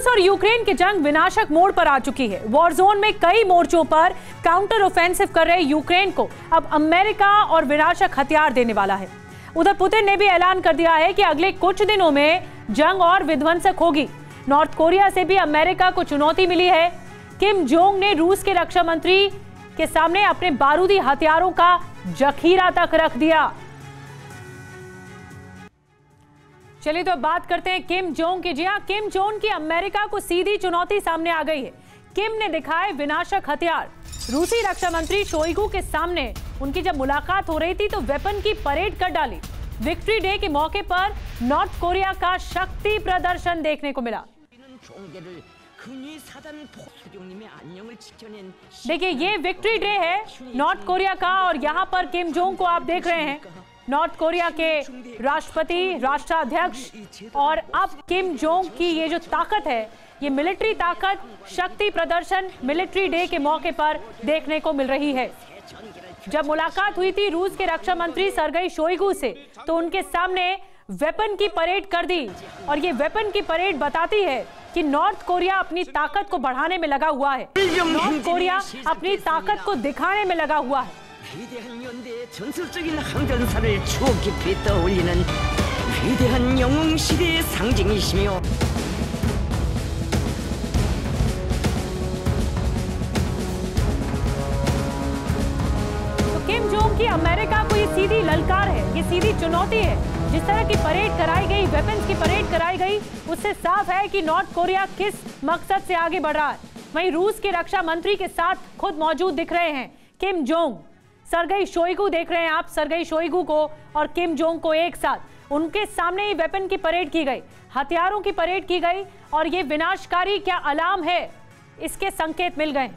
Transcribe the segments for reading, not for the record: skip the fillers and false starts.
और यूक्रेन की जंग विनाशक मोड़ पर आ चुकी है। वॉर जोन में कई मोर्चों पर काउंटर ऑफेंसिव कर रहे यूक्रेन को अब अमेरिका और विनाशक हथियार देने वाला है। उधर पुतिन ने भी ऐलान कर दिया है कि अगले कुछ दिनों में जंग और विध्वंसक होगी। नॉर्थ कोरिया से भी अमेरिका को चुनौती मिली है। किम जोंग ने रूस के रक्षा मंत्री के सामने अपने बारूदी हथियारों का जखीरा तक रख दिया। चलिए तो अब बात करते हैं किम जोंग की। जी हां, किम जोंग की अमेरिका को सीधी चुनौती सामने आ गई है। किम ने दिखाए विनाशक हथियार। रूसी रक्षा मंत्री शोइगु के सामने उनकी जब मुलाकात हो रही थी तो वेपन की परेड कर डाली। विक्ट्री डे के मौके पर नॉर्थ कोरिया का शक्ति प्रदर्शन देखने को मिला। देखिए, ये विक्ट्री डे है नॉर्थ कोरिया का और यहाँ पर किम जोंग को आप देख रहे हैं, नॉर्थ कोरिया के राष्ट्रपति, राष्ट्राध्यक्ष। और अब किम जोंग की ये जो ताकत है, ये मिलिट्री ताकत, शक्ति प्रदर्शन मिलिट्री डे के मौके पर देखने को मिल रही है। जब मुलाकात हुई थी रूस के रक्षा मंत्री सर्गेई शोइगु से, तो उनके सामने वेपन की परेड कर दी। और ये वेपन की परेड बताती है कि नॉर्थ कोरिया अपनी ताकत को बढ़ाने में लगा हुआ है। नॉर्थ कोरिया अपनी ताकत को दिखाने में लगा हुआ है। 위대한 연대의 전설적인 항전사를 추억 깊이 떠올리는 위대한 영웅 시대의 상징이시며 तो किम जोंग की अमेरिका को ये सीधी ललकार है, ये सीधी चुनौती है। जिस तरह की परेड कराई गई, वेपन्स की परेड कराई गई, उससे साफ है कि नॉर्थ कोरिया किस मकसद से आगे बढ़ रहा है। वहीं रूस के रक्षा मंत्री के साथ खुद मौजूद दिख रहे हैं किम जोंग। सर्गेई शोइगु देख रहे हैं आप, सर्गेई शोइगु को और किम जोंग को एक साथ। उनके सामने ही वेपन की परेड की गई, हथियारों की परेड की गई और ये विनाशकारी क्या अलार्म है, इसके संकेत मिल गए।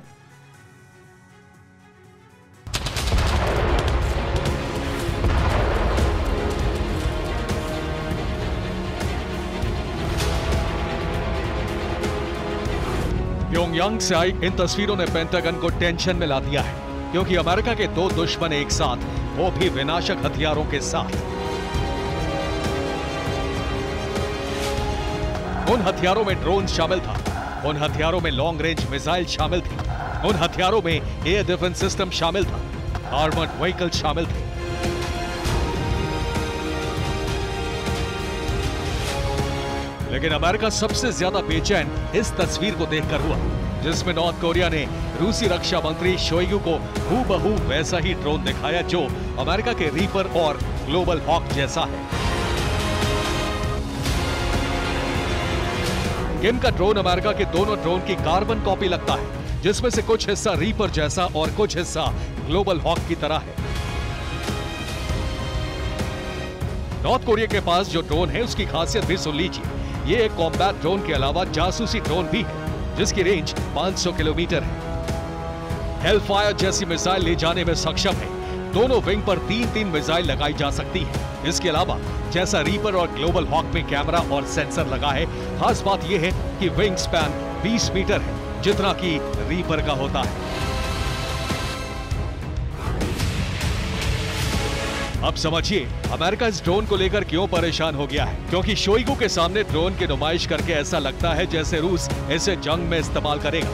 प्योंगयांग से आई इन तस्वीरों ने पेंटागन को टेंशन में ला दिया है, क्योंकि अमेरिका के दो दुश्मन एक साथ, वो भी विनाशक हथियारों के साथ। उन हथियारों में ड्रोन शामिल था, उन हथियारों में लॉन्ग रेंज मिसाइल शामिल थी, उन हथियारों में एयर डिफेंस सिस्टम शामिल था, आर्मर्ड व्हीकल शामिल थे। लेकिन अमेरिका सबसे ज्यादा बेचैन इस तस्वीर को देखकर हुआ, जिसमें नॉर्थ कोरिया ने रूसी रक्षा मंत्री शोइगु को हूबहू वैसा ही ड्रोन दिखाया जो अमेरिका के रीपर और ग्लोबल हॉक जैसा है। किम का ड्रोन अमेरिका के दोनों ड्रोन की कार्बन कॉपी लगता है, जिसमें से कुछ हिस्सा रीपर जैसा और कुछ हिस्सा ग्लोबल हॉक की तरह है। नॉर्थ कोरिया के पास जो ड्रोन है उसकी खासियत भी सुन लीजिए। ये एक कॉम्बैट ड्रोन के अलावा जासूसी ड्रोन भी है, जिसकी रेंज 500 किलोमीटर है। हेलफायर जैसी मिसाइल ले जाने में सक्षम है। दोनों विंग पर 3-3 मिसाइल लगाई जा सकती है। इसके अलावा जैसा रीपर और ग्लोबल हॉक में कैमरा और सेंसर लगा है, खास बात यह है कि विंग स्पैन 20 मीटर है, जितना कि रीपर का होता है। अब समझिए अमेरिका इस ड्रोन को लेकर क्यों परेशान हो गया है, क्योंकि शोइगु के सामने ड्रोन की नुमाइश करके ऐसा लगता है जैसे रूस इसे जंग में इस्तेमाल करेगा।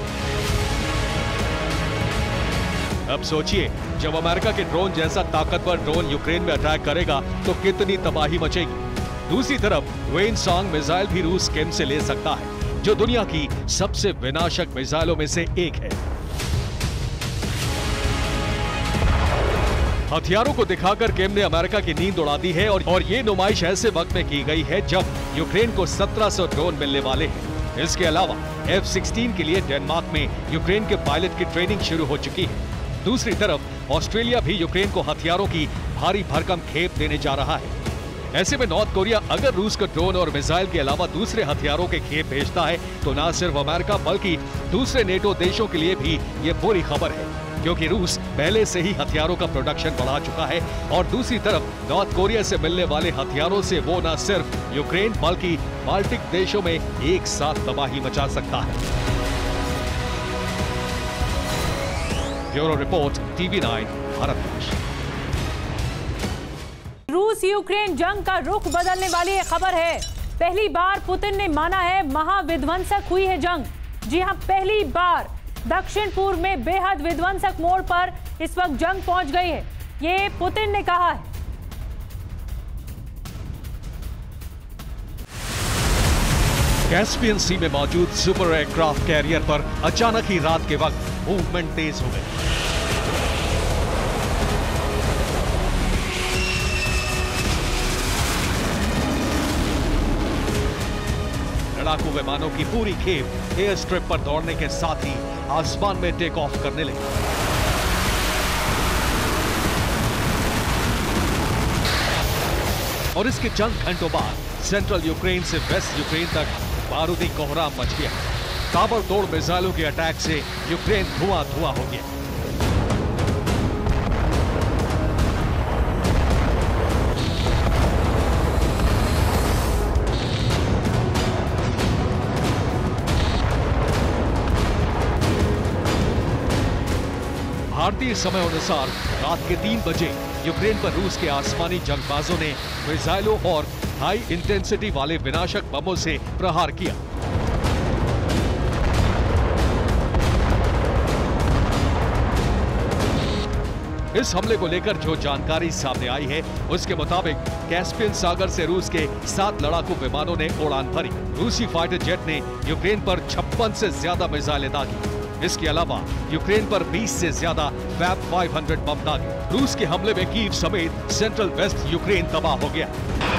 अब सोचिए, जब अमेरिका के ड्रोन जैसा ताकतवर ड्रोन यूक्रेन में अटैक करेगा तो कितनी तबाही मचेगी। दूसरी तरफ वेनसॉन्ग मिसाइल भी रूस किम से ले सकता है, जो दुनिया की सबसे विनाशक मिसाइलों में से एक है। हथियारों को दिखाकर किम ने अमेरिका की नींद उड़ा दी है और ये नुमाइश ऐसे वक्त में की गई है जब यूक्रेन को 1700 ड्रोन मिलने वाले हैं। इसके अलावा F-16 के लिए डेनमार्क में यूक्रेन के पायलट की ट्रेनिंग शुरू हो चुकी है। दूसरी तरफ ऑस्ट्रेलिया भी यूक्रेन को हथियारों की भारी भरकम खेप देने जा रहा है। ऐसे में नॉर्थ कोरिया अगर रूस को ड्रोन और मिसाइल के अलावा दूसरे हथियारों के खेप भेजता है तो न सिर्फ अमेरिका बल्कि दूसरे नेटो देशों के लिए भी ये बुरी खबर है, क्योंकि रूस पहले से ही हथियारों का प्रोडक्शन बढ़ा चुका है और दूसरी तरफ नॉर्थ कोरिया से मिलने वाले हथियारों से वो न सिर्फ यूक्रेन बल्कि बाल्टिक देशों में एक साथ तबाही मचा सकता है। Bureau report, TV9 Bharatvarsh. रूस यूक्रेन जंग का रुख बदलने वाली ये खबर है। पहली बार पुतिन ने माना है महाविध्वंसक हुई है जंग। जी हां, पहली बार दक्षिण पूर्व में बेहद विध्वंसक मोड़ पर इस वक्त जंग पहुंच गई है, ये पुतिन ने कहा है। कैस्पियन सी में मौजूद सुपर एयरक्राफ्ट कैरियर पर अचानक ही रात के वक्त मूवमेंट तेज हो गई। लड़ाकू विमानों की पूरी खेप एयर स्ट्रिप पर दौड़ने के साथ ही आसमान में टेक ऑफ करने लगी। और इसके चंद घंटों बाद सेंट्रल यूक्रेन से वेस्ट यूक्रेन तक बारूदी कोहराम मच गया। ताबड़तोड़ मिसाइलों के अटैक से यूक्रेन धुआं-धुआं हो गया। भारतीय समय अनुसार रात के 3 बजे यूक्रेन पर रूस के आसमानी जंगबाजों ने मिसाइलों और हाई इंटेंसिटी वाले विनाशक बमों से प्रहार किया। इस हमले को लेकर जो जानकारी सामने आई है उसके मुताबिक कैस्पियन सागर से रूस के 7 लड़ाकू विमानों ने उड़ान भरी। रूसी फाइटर जेट ने यूक्रेन पर 56 से ज्यादा मिसाइलें दागी। इसके अलावा यूक्रेन पर 20 से ज्यादा फैब 500 बम दागे। रूस के हमले में कीव समेत सेंट्रल वेस्ट यूक्रेन तबाह हो गया।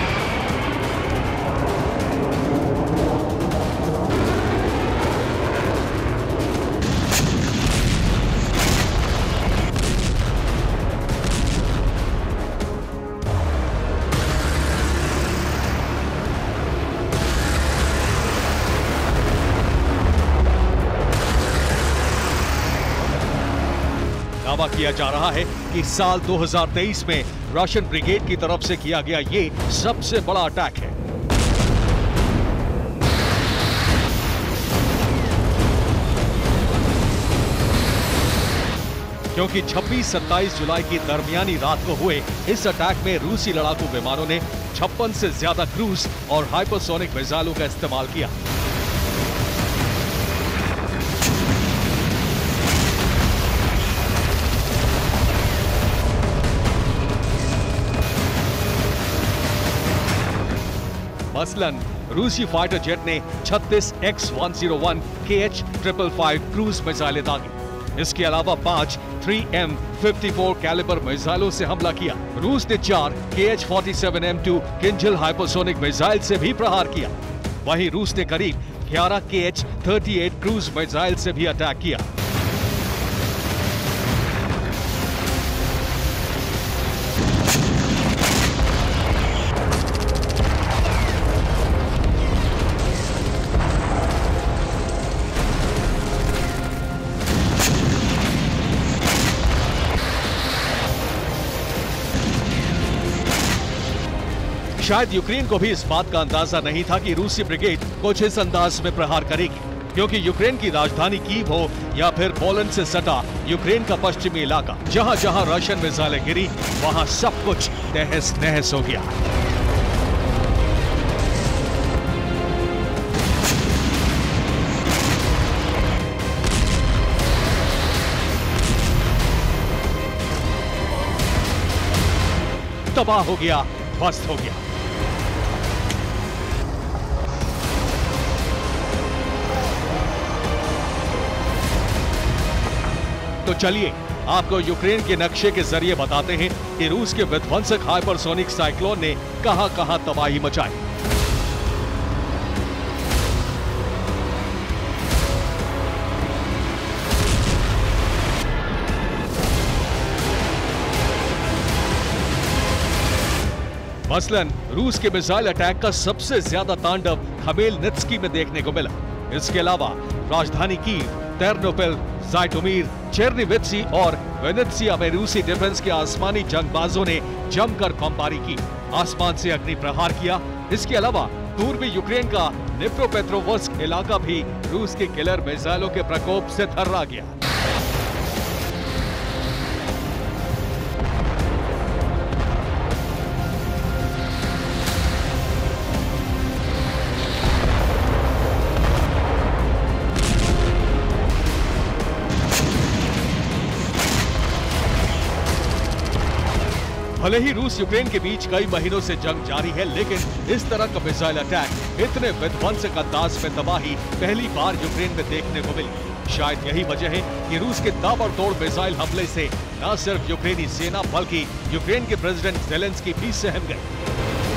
दावा किया जा रहा है कि साल 2023 में रशियन ब्रिगेड की तरफ से किया गया ये सबसे बड़ा अटैक है। क्योंकि 26-27 जुलाई की दरमियानी रात को हुए इस अटैक में रूसी लड़ाकू विमानों ने 56 से ज्यादा क्रूज और हाइपरसोनिक मिसाइलों का इस्तेमाल किया। मसलन रूसी फाइटर जेट ने 36 X-101 KH-555 क्रूज मिसाइलें दागी। इसके अलावा 5 3M54 कैलिबर मिसाइलों से हमला किया। रूस ने 4 KH-47M2 किंजल हाइपरसोनिक मिसाइल से भी प्रहार किया। वहीं रूस ने करीब 11 KH-38 क्रूज मिसाइल से भी अटैक किया। शायद यूक्रेन को भी इस बात का अंदाजा नहीं था कि रूसी ब्रिगेड कुछ इस अंदाज में प्रहार करेगी, क्योंकि यूक्रेन की राजधानी कीव हो या फिर पोलैंड से सटा यूक्रेन का पश्चिमी इलाका, जहां जहां रशियन मिसाइलें गिरी वहां सब कुछ तहस नहस हो गया। तबाह हो गया, ध्वस्त हो गया। तो चलिए आपको यूक्रेन के नक्शे के जरिए बताते हैं कि रूस के विध्वंसक हाइपरसोनिक साइक्लोन ने कहां-कहां तबाही मचाई। मसलन रूस के मिसाइल अटैक का सबसे ज्यादा तांडव खमेलनित्स्की में देखने को मिला। इसके अलावा राजधानी कीव, तेर्नोपिल, ज़ाइटोमिर, चेर्निवित्सी और वेनेत्सिया में रूसी डिफेंस के आसमानी जंगबाजों ने जमकर बमबारी की, आसमान से अग्नि प्रहार किया। इसके अलावा पूर्वी यूक्रेन का निप्रोपेट्रोवस्क इलाका भी रूस के किलर मिसाइलों के प्रकोप से थर्रा गया। भले ही रूस यूक्रेन के बीच कई महीनों से जंग जारी है, लेकिन इस तरह का मिसाइल अटैक इतने विध्वंसक अंदाज में तबाही पहली बार यूक्रेन में देखने को मिली। शायद यही वजह है कि रूस के ताबड़तोड़ मिसाइल हमले से न सिर्फ यूक्रेनी सेना बल्कि यूक्रेन के प्रेसिडेंट ज़ेलेंस्की भी सहम गए।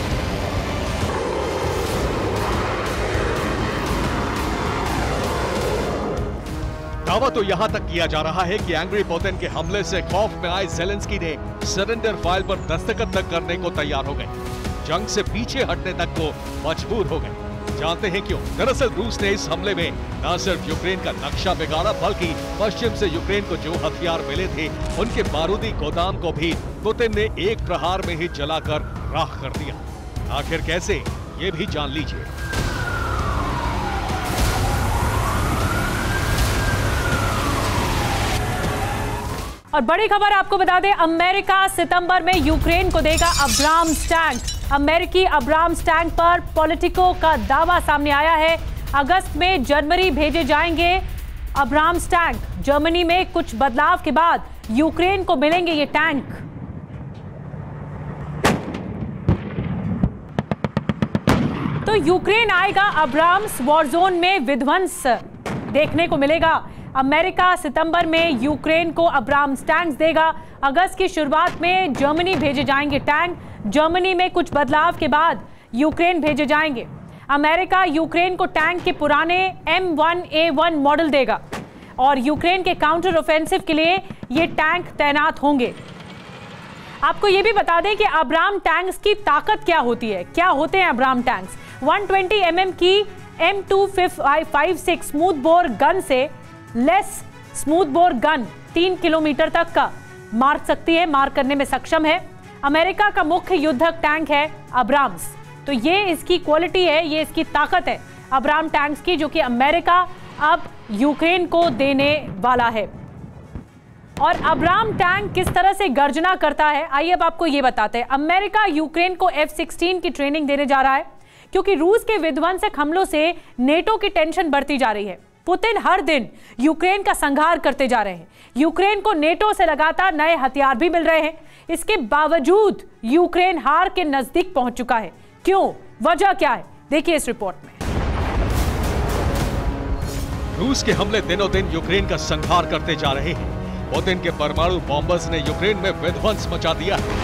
दावा तो यहां तक किया जा रहा है कि एंग्री पुतिन के हमले से खौफ में आए ज़ेलेंस्की ने सरेंडर फाइल पर दस्तखत तक करने को तैयार हो गए, जंग से पीछे हटने तक को मजबूर हो गए। जानते हैं क्यों? दरअसल रूस ने इस हमले में न सिर्फ यूक्रेन का नक्शा बिगाड़ा बल्कि पश्चिम से यूक्रेन को जो हथियार मिले थे उनके बारूदी गोदाम को भी पुतिन ने एक प्रहार में ही जलाकर राख कर दिया। आखिर कैसे, ये भी जान लीजिए। और बड़ी खबर आपको बता दें, अमेरिका सितंबर में यूक्रेन को देगा अब्राम्स टैंक। अमेरिकी अब्राम्स टैंक पर पॉलिटिको का दावा सामने आया है। अगस्त में जर्मनी भेजे जाएंगे अब्राम्स टैंक। जर्मनी में कुछ बदलाव के बाद यूक्रेन को मिलेंगे ये टैंक। तो यूक्रेन आएगा अब्राम्स, वॉरजोन में विध्वंस देखने को मिलेगा। अमेरिका सितंबर में यूक्रेन को अब्राम्स टैंक्स देगा। अगस्त की शुरुआत में जर्मनी भेजे जाएंगे टैंक। जर्मनी में कुछ बदलाव के बाद यूक्रेन भेजे जाएंगे। अमेरिका यूक्रेन को टैंक के पुराने M1A1 मॉडल देगा और यूक्रेन के काउंटर ऑफेंसिव के लिए ये टैंक तैनात होंगे। आपको ये भी बता दें कि अब्राम टैंक्स की ताकत क्या होती है, क्या होते हैं अब्राम टैंक्स। 120 mm की M256 स्मूथ बोर गन से लेस स्मूथ बोर गन 3 किलोमीटर तक का मार सकती है, मार करने में सक्षम है। अमेरिका का मुख्य युद्धक टैंक है अब्राम्स। तो ये इसकी क्वालिटी है, ये इसकी ताकत है अब्राम टैंक्स की, जो कि अमेरिका अब यूक्रेन को देने वाला है। और अब्राम टैंक किस तरह से गर्जना करता है, आइए अब आपको ये बताते हैं। अमेरिका यूक्रेन को F-16 की ट्रेनिंग देने जा रहा है क्योंकि रूस के विध्वंसक हमलों से नेटो की टेंशन बढ़ती जा रही है। पुतिन हर दिन यूक्रेन का संहार करते जा रहे हैं। यूक्रेन को नेटो से लगातार नए हथियार भी मिल रहे हैं। इसके बावजूद यूक्रेन हार के नजदीक पहुंच चुका है। क्यों, वजह क्या है, देखिए इस रिपोर्ट में। रूस के हमले दिनों दिन यूक्रेन का संहार करते जा रहे हैं। पुतिन के परमाणु बॉम्बर्स ने यूक्रेन में विध्वंस मचा दिया है।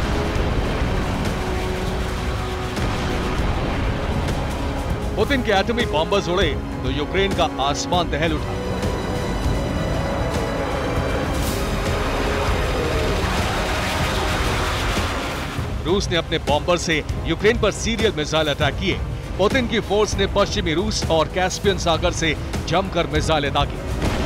पुतिन के एटमी बॉम्बर्स उड़े तो यूक्रेन का आसमान दहल उठा। रूस ने अपने बॉम्बर से यूक्रेन पर सीरियल मिसाइल अटैक किए। पुतिन की फोर्स ने पश्चिमी रूस और कैस्पियन सागर से जमकर मिसाइलें दागी।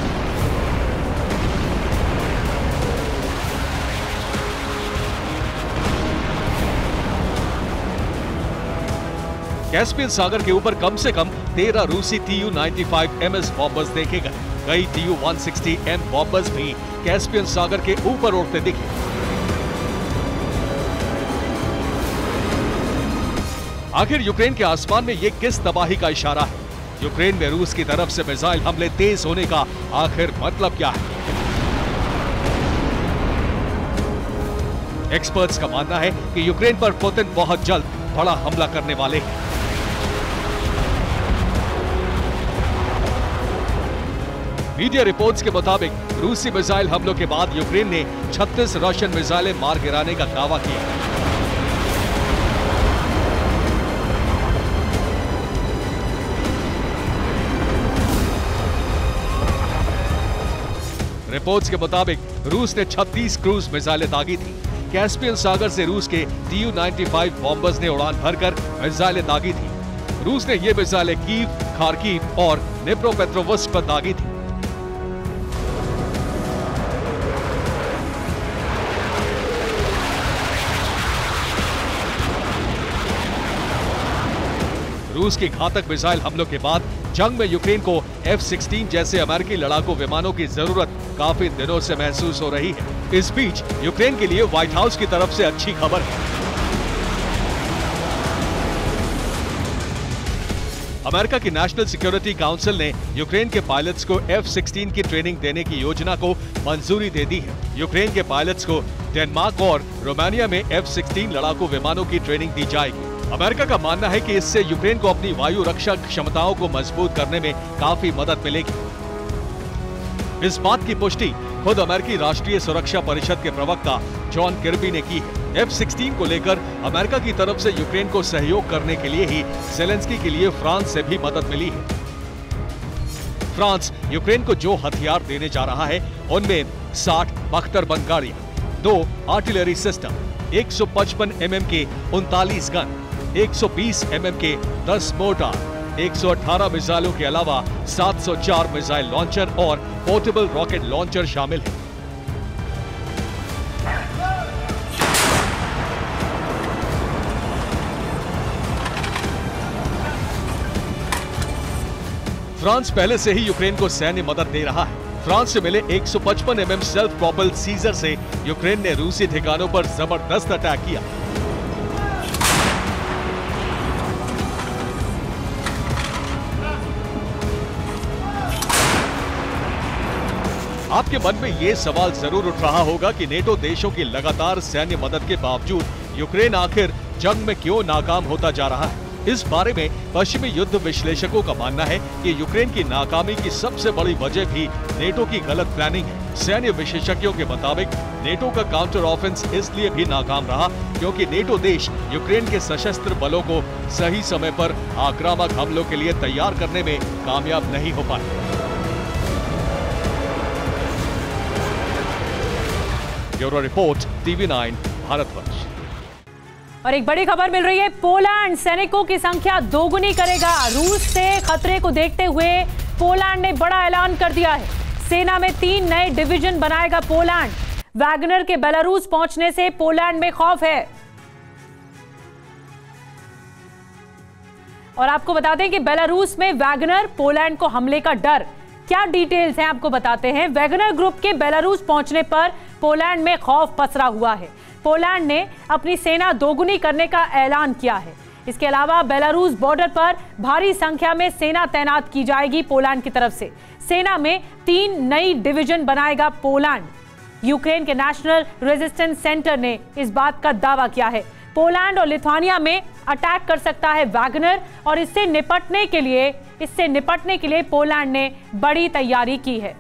कैस्पियन सागर के ऊपर कम से कम 13 रूसी Tu-95 MS बॉम्बर्स देखे गए। कई Tu-160M बॉम्बर्स भी कैस्पियन सागर के ऊपर उड़ते दिखे। आखिर यूक्रेन के आसमान में ये किस तबाही का इशारा है? यूक्रेन में रूस की तरफ से मिसाइल हमले तेज होने का आखिर मतलब क्या है? एक्सपर्ट्स का मानना है कि यूक्रेन पर पुतिन बहुत जल्द बड़ा हमला करने वाले हैं। मीडिया रिपोर्ट्स के मुताबिक रूसी मिसाइल हमलों के बाद यूक्रेन ने 36 रशियन मिसाइलें मार गिराने का दावा किया। रिपोर्ट्स के मुताबिक रूस ने 36 क्रूज मिसाइलें दागी थी। कैस्पियन सागर से रूस के Tu-95 बॉम्बर्स ने उड़ान भरकर मिसाइलें दागी थी। रूस ने ये मिसाइलें कीव, खार्किव और निप्रोपेट्रोवस्क पर दागी थी। रूस की घातक मिसाइल हमलों के बाद जंग में यूक्रेन को F-16 जैसे अमेरिकी लड़ाकू विमानों की जरूरत काफी दिनों से महसूस हो रही है। इस बीच यूक्रेन के लिए व्हाइट हाउस की तरफ से अच्छी खबर है। अमेरिका की नेशनल सिक्योरिटी काउंसिल ने यूक्रेन के पायलट्स को F-16 की ट्रेनिंग देने की योजना को मंजूरी दे दी है। यूक्रेन के पायलट्स को डेनमार्क और रोमानिया में F-16 लड़ाकू विमानों की ट्रेनिंग दी जाएगी। अमेरिका का मानना है कि इससे यूक्रेन को अपनी वायु रक्षा क्षमताओं को मजबूत करने में काफी मदद मिलेगी। इस बात की पुष्टि खुद अमेरिकी राष्ट्रीय सुरक्षा परिषद के प्रवक्ता जॉन किर्बी ने की है। F-16 को लेकर अमेरिका की तरफ से यूक्रेन को सहयोग करने के लिए ही ज़ेलेंस्की के लिए फ्रांस से भी मदद मिली है। फ्रांस यूक्रेन को जो हथियार देने जा रहा है उनमें 60 बख्तर-बंद गाड़ियां, 2 आर्टिलरी सिस्टम, 155 mm के 39 गन, 120 mm के 10 मोर्टार, 118 मिसाइलों के अलावा 704 मिसाइल लॉन्चर और पोर्टेबल रॉकेट लॉन्चर शामिल है। फ्रांस पहले से ही यूक्रेन को सैन्य मदद दे रहा है। फ्रांस से मिले 155 mm सेल्फ प्रोपेल सीजर से यूक्रेन ने रूसी ठिकानों पर जबरदस्त अटैक किया। आपके मन में ये सवाल जरूर उठ रहा होगा कि नेटो देशों की लगातार सैन्य मदद के बावजूद यूक्रेन आखिर जंग में क्यों नाकाम होता जा रहा है। इस बारे में पश्चिमी युद्ध विश्लेषकों का मानना है कि यूक्रेन की नाकामी की सबसे बड़ी वजह भी नेटो की गलत प्लानिंग है। सैन्य विशेषज्ञों के मुताबिक नेटो का काउंटर ऑफेंस इसलिए भी नाकाम रहा क्योंकि नेटो देश यूक्रेन के सशस्त्र बलों को सही समय पर आक्रामक हमलों के लिए तैयार करने में कामयाब नहीं हो पाए। Bureau report, TV9 Bharatvarsh. और एक बड़ी खबर मिल रही है, पोलैंड सैनिकों की संख्या दोगुनी करेगा। रूस से खतरे को देखते हुए पोलैंड ने बड़ा ऐलान कर दिया है। सेना में 3 नए डिवीजन बनाएगा पोलैंड। वैगनर के बेलारूस पहुंचने से पोलैंड में खौफ है। और आपको बता दें कि बेलारूस में वैगनर, पोलैंड को हमले का डर। क्या डिटेल्स हैं आपको बताते हैं। वैगनर ग्रुप के बेलारूस पहुंचने पर पोलैंड में खौफ पसरा हुआ है। पोलैंड ने अपनी सेना दोगुनी करने का ऐलान किया है। इसके अलावा बेलारूस बॉर्डर पर भारी संख्या में सेना तैनात की जाएगी पोलैंड की तरफ से। सेना में 3 नई डिवीजन बनाएगा पोलैंड। यूक्रेन के नेशनल रेजिस्टेंस सेंटर ने इस बात का दावा किया है। पोलैंड और लिथुआनिया में अटैक कर सकता है वैगनर और इससे निपटने के लिए पोलैंड ने बड़ी तैयारी की है।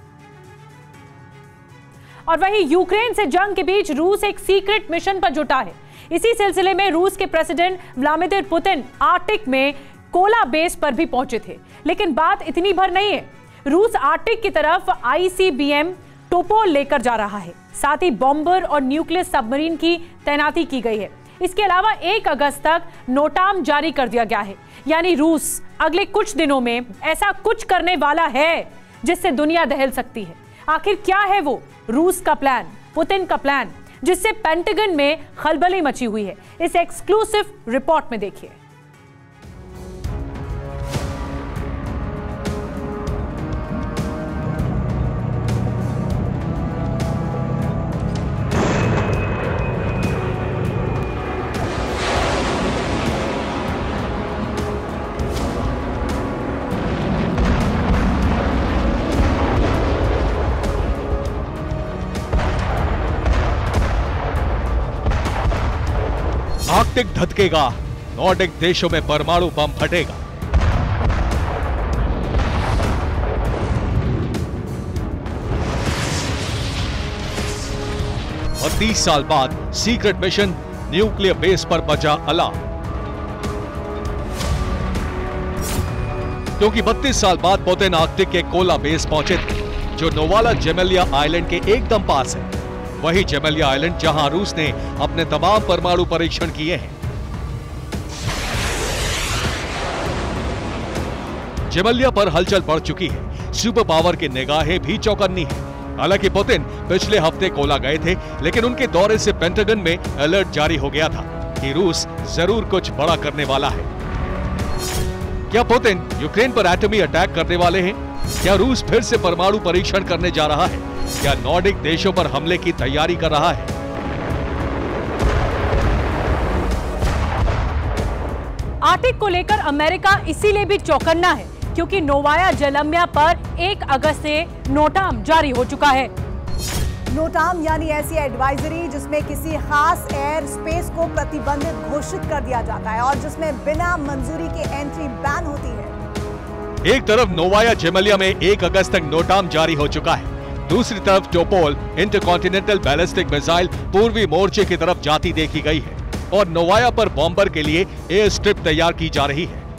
और वहीं यूक्रेन से जंग के बीच रूस एक सीक्रेट मिशन पर जुटा है। इसी सिलसिले में रूस के प्रेसिडेंट व्लादिमीर पुतिन आर्कटिक में कोला बेस पर भी पहुंचे थे। लेकिन बात इतनी भर नहीं है। रूस आर्कटिक की तरफ ICBM टोपोल लेकर जा रहा है। साथ ही बॉम्बर और न्यूक्लियर सबमरीन की तैनाती की गई है। इसके अलावा 1 अगस्त तक नोटाम जारी कर दिया गया है। यानी रूस अगले कुछ दिनों में ऐसा कुछ करने वाला है जिससे दुनिया दहल सकती है। आखिर क्या है वो रूस का प्लान, पुतिन का प्लान, जिससे पेंटागन में खलबली मची हुई है। इस एक्सक्लूसिव रिपोर्ट में देखिए। आर्कटिक धधकेगा, नॉर्डिक देशों में परमाणु बम फटेगा। और 30 साल बाद सीक्रेट मिशन न्यूक्लियर बेस पर बजा अलार्म। क्योंकि 32 साल बाद पुतिन आर्कटिक के कोला बेस पहुंचे थे, जो नोवाला जेमेलिया आइलैंड के एकदम पास है। वही जेमेलिया आइलैंड जहां रूस ने अपने तमाम परमाणु परीक्षण किए हैं। जेमेलिया पर हलचल बढ़ चुकी है। सुपर पावर की निगाहें भी चौकन्नी है। हालांकि पुतिन पिछले हफ्ते कोला गए थे, लेकिन उनके दौरे से पेंटागन में अलर्ट जारी हो गया था कि रूस जरूर कुछ बड़ा करने वाला है। क्या पुतिन यूक्रेन पर एटमी अटैक करने वाले हैं? क्या रूस फिर से परमाणु परीक्षण करने जा रहा है? क्या नॉर्डिक देशों पर हमले की तैयारी कर रहा है? आर्टिक को लेकर अमेरिका इसीलिए भी चौकन्ना है क्योंकि नोवाया जेलेम्या पर 1 अगस्त से नोटाम जारी हो चुका है। नोटाम यानी ऐसी एडवाइजरी जिसमें किसी खास एयर स्पेस को प्रतिबंधित घोषित कर दिया जाता है और जिसमें बिना मंजूरी के एंट्री बैन होती है। एक तरफ नोवाया जेमेलिया में 1 अगस्त तक नोटाम जारी हो चुका है, दूसरी तरफ टोपोल इंटरकॉन्टिनेंटल बैलिस्टिक मिसाइल पूर्वी मोर्चे की तरफ जाती देखी गई है और नोवाया पर बॉम्बर के लिए एयर स्ट्रिप तैयार की जा रही है।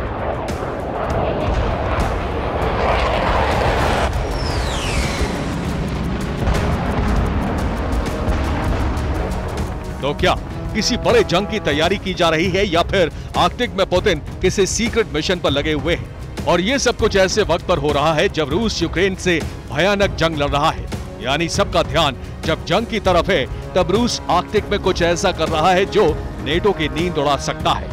तो क्या किसी बड़े जंग की तैयारी की जा रही है या फिर आर्कटिक में पुतिन किसी सीक्रेट मिशन पर लगे हुए हैं? और ये सब कुछ ऐसे वक्त पर हो रहा है जब रूस यूक्रेन से भयानक जंग लड़ रहा है, यानी सबका ध्यान जब जंग की तरफ है तब रूस आर्कटिक में कुछ ऐसा कर रहा है जो नेटो की नींद उड़ा सकता है।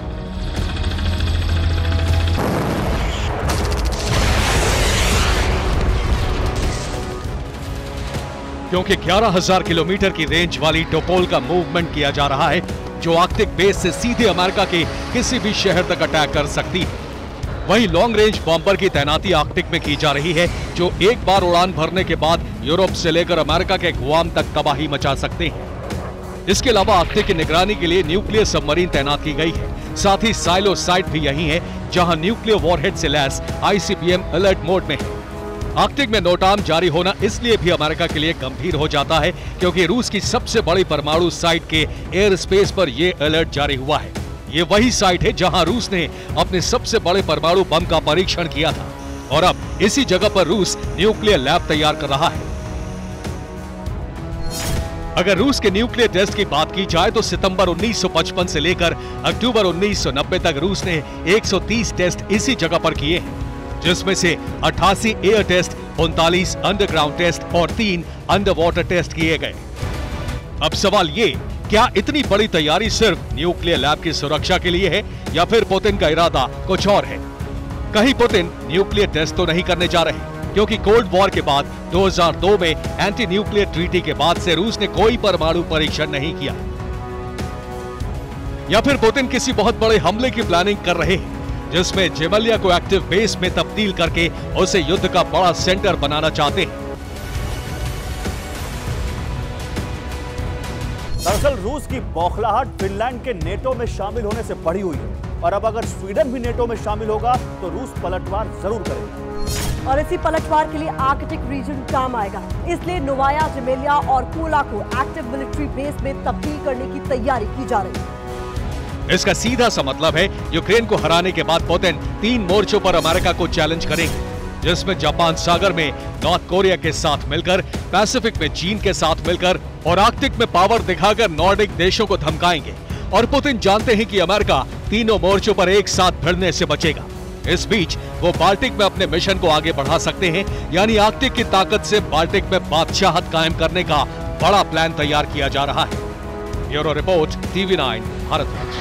क्योंकि 11,000 किलोमीटर की रेंज वाली टोपोल का मूवमेंट किया जा रहा है जो आर्कटिक बेस से सीधे अमेरिका के किसी भी शहर तक अटैक कर सकती है। वहीं लॉन्ग रेंज बॉम्बर की तैनाती आर्कटिक में की जा रही है जो एक बार उड़ान भरने के बाद यूरोप से लेकर अमेरिका के गुआम तक तबाही मचा सकते हैं। इसके अलावा आर्कटिक की निगरानी के लिए न्यूक्लियर सबमरीन तैनात की गई है। साथ ही साइलो साइट भी यही है जहां न्यूक्लियर वॉरहेड से लैस ICBM अलर्ट मोड में है। आर्कटिक में नोटाम जारी होना इसलिए भी अमेरिका के लिए गंभीर हो जाता है क्योंकि रूस की सबसे बड़ी परमाणु साइट के एयर स्पेस पर यह अलर्ट जारी हुआ है। ये वही साइट है जहां रूस ने अपने सबसे बड़े परमाणु बम का परीक्षण किया था और अब इसी जगह पर रूस न्यूक्लियर लैब तैयार कर रहा है। अगर रूस के न्यूक्लियर टेस्ट की बात की जाए तो सितंबर 1955 से लेकर अक्टूबर 1990 तक रूस ने 130 टेस्ट इसी जगह पर किए हैं, जिसमें से 88 एयर टेस्ट, 39 अंडरग्राउंड टेस्ट और 3 अंडर वाटर टेस्ट किए गए। अब सवाल ये, क्या इतनी बड़ी तैयारी सिर्फ न्यूक्लियर लैब की सुरक्षा के लिए है या फिर पुतिन का इरादा कुछ और है? कहीं पुतिन न्यूक्लियर टेस्ट तो नहीं करने जा रहे क्योंकि कोल्ड वॉर के बाद 2002 में एंटी न्यूक्लियर ट्रीटी के बाद से रूस ने कोई परमाणु परीक्षण नहीं किया, या फिर पुतिन किसी बहुत बड़े हमले की प्लानिंग कर रहे हैं जिसमें जेमेलिया को एक्टिव बेस में तब्दील करके उसे युद्ध का बड़ा सेंटर बनाना चाहते हैं। दरअसल रूस की बौखलाहट फिनलैंड के नेटो में शामिल होने से बढ़ी हुई है और अब अगर स्वीडन भी नेटो में शामिल होगा तो रूस पलटवार जरूर करेगा और इसी पलटवार के लिए आर्कटिक रीजन काम आएगा। इसलिए नोवाया जेमेलिया और कोला को एक्टिव मिलिट्री बेस में तब्दील करने की तैयारी की जा रही है। इसका सीधा सा मतलब है यूक्रेन को हराने के बाद पुतिन 3 मोर्चों पर अमेरिका को चैलेंज करेंगे, जिसमें जापान सागर में नॉर्थ कोरिया के साथ मिलकर, पैसिफिक में चीन के साथ मिलकर और आर्कटिक में पावर दिखाकर नॉर्डिक देशों को धमकाएंगे। और पुतिन जानते हैं कि अमेरिका तीनों मोर्चों पर एक साथ भिड़ने से बचेगा। इस बीच वो बाल्टिक में अपने मिशन को आगे बढ़ा सकते हैं, यानी आर्कटिक की ताकत से बाल्टिक में बादशाहत कायम करने का बड़ा प्लान तैयार किया जा रहा है। Bureau report, TV9 Bharatvarsh.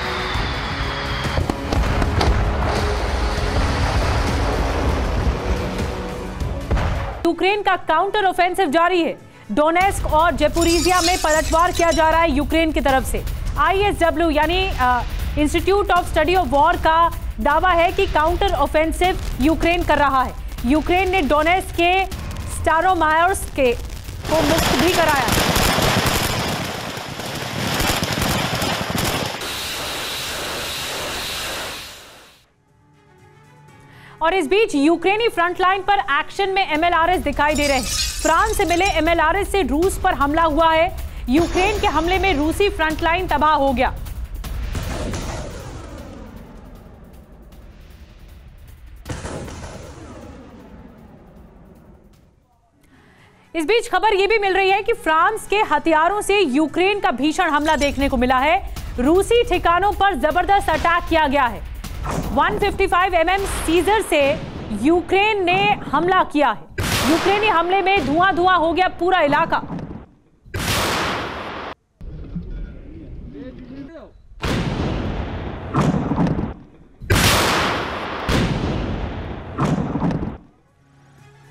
Ukraine का काउंटर ऑफेंसिव जारी है। डोनेस्क और जेपोरिजिया में पलटवार किया जा रहा है यूक्रेन की तरफ से। ISW यानी institute of study of war का दावा है कि काउंटर ऑफेंसिव यूक्रेन कर रहा है। यूक्रेन ने डोनेस्क के स्टारोमायर्स्क को मुक्त भी कराया। और इस बीच यूक्रेनी फ्रंटलाइन पर एक्शन में MLRS दिखाई दे रहे हैं। फ्रांस से मिले MLRS से रूस पर हमला हुआ है। यूक्रेन के हमले में रूसी फ्रंटलाइन तबाह हो गया। इस बीच खबर यह भी मिल रही है कि फ्रांस के हथियारों से यूक्रेन का भीषण हमला देखने को मिला है। रूसी ठिकानों पर जबरदस्त अटैक किया गया है। 155 mm सीजर से यूक्रेन ने हमला किया है। यूक्रेनी हमले में धुआं हो गया पूरा इलाका।